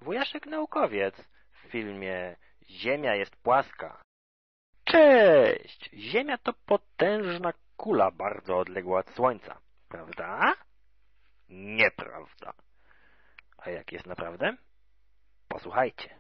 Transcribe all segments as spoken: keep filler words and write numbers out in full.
wujaszek naukowiec w filmie Ziemia jest płaska. Cześć! Ziemia to potężna kula bardzo odległa od Słońca, prawda? Nieprawda. A jak jest naprawdę? Posłuchajcie.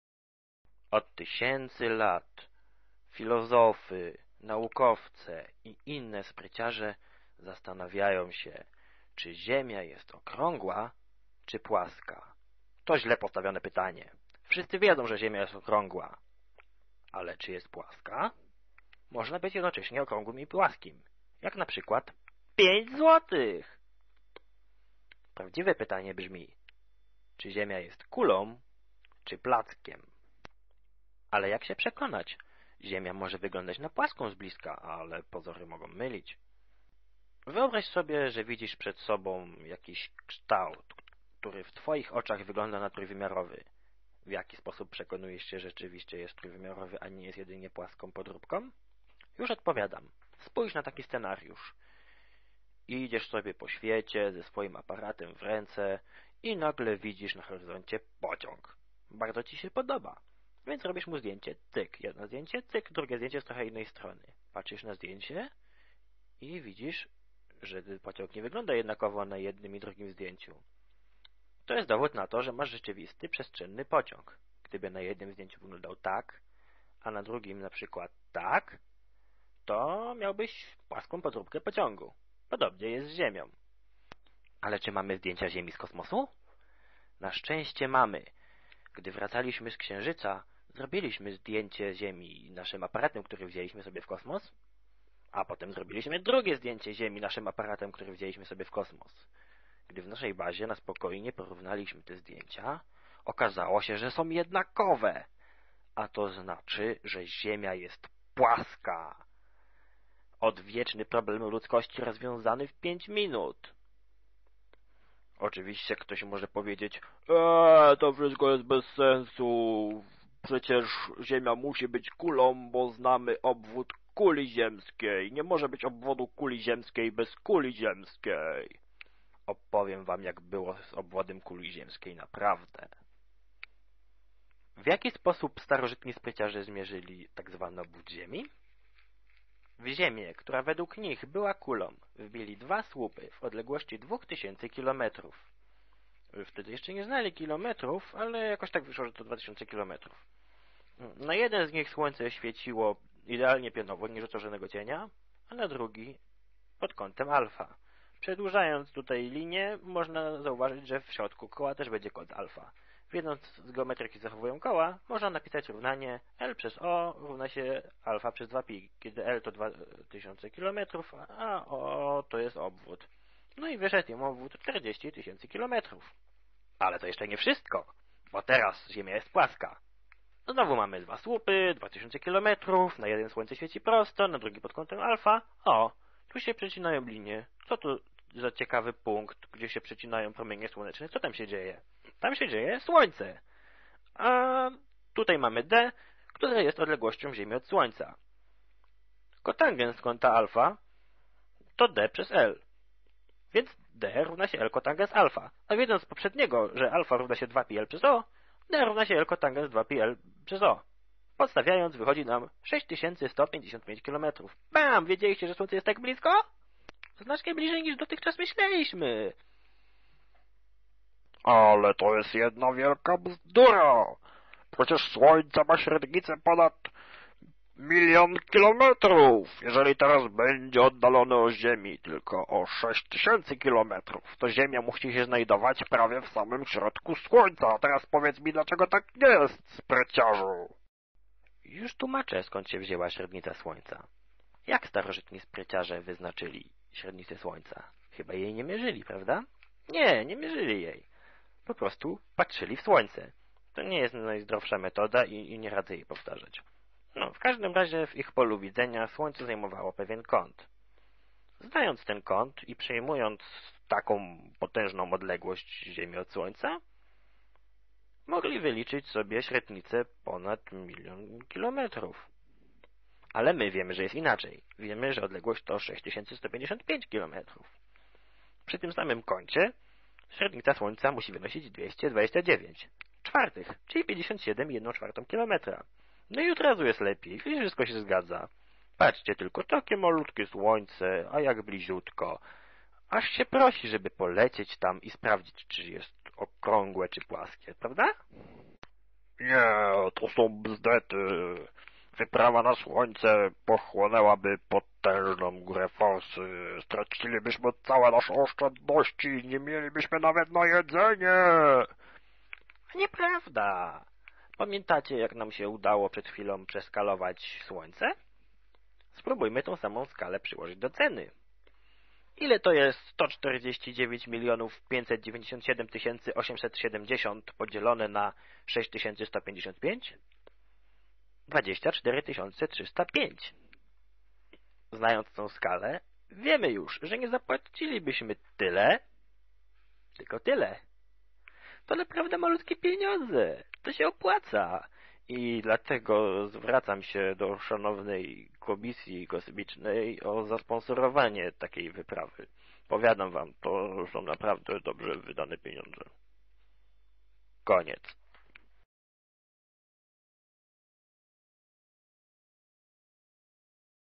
Od tysięcy lat filozofy, naukowcy i inne spryciarze zastanawiają się, czy Ziemia jest okrągła, czy płaska. To źle postawione pytanie. Wszyscy wiedzą, że Ziemia jest okrągła. Ale czy jest płaska? Można być jednocześnie okrągłym i płaskim. Jak na przykład pięć złotych. Prawdziwe pytanie brzmi, czy Ziemia jest kulą, czy plackiem? Ale jak się przekonać? Ziemia może wyglądać na płaską z bliska, ale pozory mogą mylić. Wyobraź sobie, że widzisz przed sobą jakiś kształt, który w twoich oczach wygląda na trójwymiarowy. W jaki sposób przekonujesz się, że rzeczywiście jest trójwymiarowy, a nie jest jedynie płaską podróbką? Już odpowiadam. Spójrz na taki scenariusz. Idziesz sobie po świecie ze swoim aparatem w ręce i nagle widzisz na horyzoncie pociąg. Bardzo ci się podoba. Więc robisz mu zdjęcie, cyk, jedno zdjęcie, cyk, drugie zdjęcie z trochę innej strony. Patrzysz na zdjęcie i widzisz, że pociąg nie wygląda jednakowo na jednym i drugim zdjęciu. To jest dowód na to, że masz rzeczywisty, przestrzenny pociąg. Gdyby na jednym zdjęciu wyglądał tak, a na drugim na przykład tak, to miałbyś płaską podróbkę pociągu. Podobnie jest z Ziemią. Ale czy mamy zdjęcia Ziemi z kosmosu? Na szczęście mamy. Gdy wracaliśmy z Księżyca, zrobiliśmy zdjęcie Ziemi naszym aparatem, który wzięliśmy sobie w kosmos, a potem zrobiliśmy drugie zdjęcie Ziemi naszym aparatem, który wzięliśmy sobie w kosmos. Gdy w naszej bazie na spokojnie porównaliśmy te zdjęcia, okazało się, że są jednakowe, a to znaczy, że Ziemia jest płaska. Odwieczny problem ludzkości rozwiązany w pięć minut. Oczywiście ktoś może powiedzieć, eee, to wszystko jest bez sensu, przecież Ziemia musi być kulą, bo znamy obwód kuli ziemskiej. Nie może być obwodu kuli ziemskiej bez kuli ziemskiej. Opowiem wam, jak było z obwodem kuli ziemskiej naprawdę. W jaki sposób starożytni spryciarze zmierzyli tak zwany obwód Ziemi? W Ziemię, która według nich była kulą, wbili dwa słupy w odległości dwóch tysięcy kilometrów. Wtedy jeszcze nie znali kilometrów, ale jakoś tak wyszło, że to dwa tysiące kilometrów. Na jeden z nich słońce świeciło idealnie pionowo, nie rzucało żadnego cienia, a na drugi pod kątem alfa. Przedłużając tutaj linię, można zauważyć, że w środku koła też będzie kąt alfa. Wiedząc z geometrii, jak się zachowują koła, można napisać równanie L przez O równa się alfa przez dwa pi, kiedy L to dwa tysiące kilometrów, a O to jest obwód. No i wyszedł im obwód czterdzieści tysięcy kilometrów. Ale to jeszcze nie wszystko, bo teraz Ziemia jest płaska. Znowu mamy dwa słupy, dwa tysiące kilometrów, na jeden słońce świeci prosto, na drugi pod kątem alfa. O, tu się przecinają linie. Co to za ciekawy punkt, gdzie się przecinają promienie słoneczne? Co tam się dzieje? Tam się dzieje Słońce. A tutaj mamy D, które jest odległością Ziemi od Słońca. Kotangens kąta alfa to D przez L. Więc D równa się L kotangens alfa. A wiedząc z poprzedniego, że alfa równa się dwa pi L przez O, D równa się L kotangens dwa pi L przez O. Podstawiając, wychodzi nam sześć tysięcy sto pięćdziesiąt pięć kilometrów. Bam! Wiedzieliście, że Słońce jest tak blisko? Znacznie bliżej niż dotychczas myśleliśmy. Ale to jest jedna wielka bzdura. Przecież Słońce ma średnicę ponad milion kilometrów. Jeżeli teraz będzie oddalone od Ziemi tylko o sześć tysięcy kilometrów, to Ziemia musi się znajdować prawie w samym środku Słońca. A teraz powiedz mi, dlaczego tak nie jest, spryciarzu? Już tłumaczę, skąd się wzięła średnica Słońca. Jak starożytni spryciarze wyznaczyli średnicę Słońca? Chyba jej nie mierzyli, prawda? Nie, nie mierzyli jej. Po prostu patrzyli w Słońce. To nie jest najzdrowsza metoda i, i nie radzę jej powtarzać. No, w każdym razie w ich polu widzenia Słońce zajmowało pewien kąt. Znając ten kąt i przejmując taką potężną odległość Ziemi od Słońca, mogli wyliczyć sobie średnicę ponad milion kilometrów. Ale my wiemy, że jest inaczej. Wiemy, że odległość to sześć tysięcy sto pięćdziesiąt pięć kilometrów. Przy tym samym kącie średnica Słońca musi wynosić dwieście dwadzieścia dziewięć. czwartych, czyli pięćdziesiąt siedem i jedną czwartą kilometra. No i od razu jest lepiej, wszystko się zgadza. Patrzcie tylko, takie malutkie słońce, a jak bliziutko. Aż się prosi, żeby polecieć tam i sprawdzić, czy jest okrągłe, czy płaskie, prawda? Nie, to są bzdety. Wyprawa na słońce pochłonęłaby potężną górę forsy. Stracilibyśmy całe nasze oszczędności i nie mielibyśmy nawet na jedzenie. Nieprawda. Pamiętacie, jak nam się udało przed chwilą przeskalować słońce? Spróbujmy tą samą skalę przyłożyć do ceny. Ile to jest sto czterdzieści dziewięć milionów pięćset dziewięćdziesiąt siedem tysięcy osiemset siedemdziesiąt podzielone na sześć tysięcy sto pięćdziesiąt pięć? dwadzieścia cztery tysiące trzysta pięć. Znając tą skalę, wiemy już, że nie zapłacilibyśmy tyle, tylko tyle. To naprawdę malutkie pieniądze. To się opłaca. I dlatego zwracam się do szanownej Komisji Kosmicznej o zasponsorowanie takiej wyprawy. Powiadam wam, to są naprawdę dobrze wydane pieniądze. Koniec.